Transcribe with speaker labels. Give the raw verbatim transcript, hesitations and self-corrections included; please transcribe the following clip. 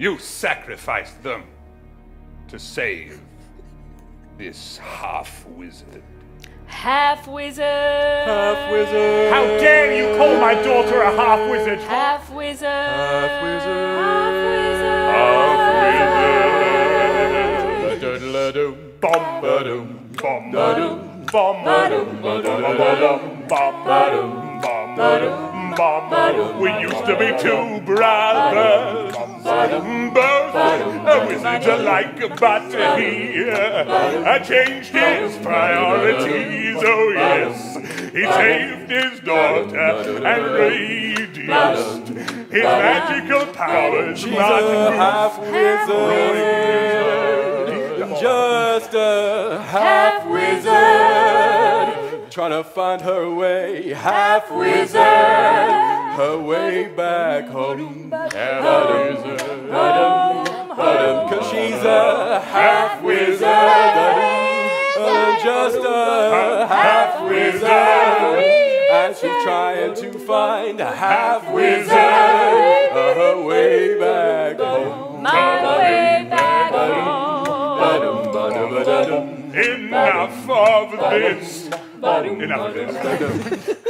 Speaker 1: You sacrificed them to save this half-wizard.
Speaker 2: Half-wizard.
Speaker 3: Half-wizard.
Speaker 4: How dare you call my daughter a half-wizard?
Speaker 2: Half-wizard.
Speaker 3: Half-wizard.
Speaker 4: Half-wizard. Bom ba-dum, bom ba-dum, bom ba-dum, ba-dum, bom ba-dum, bom ba-dum, bom ba-dum. We used to be two brothers, both a wizard alike, but he uh, changed his priorities. Oh yes, he saved his daughter and reduced his magical powers.
Speaker 3: She's a half-wizard. Just a half-wizard, trying to find her way, half-wizard, her way back home, half-wizard, cause she's a half-wizard, just a half-wizard, and she's trying to find a half-wizard, her way back home,
Speaker 2: My way back home.
Speaker 1: Enough of this. Enough of this.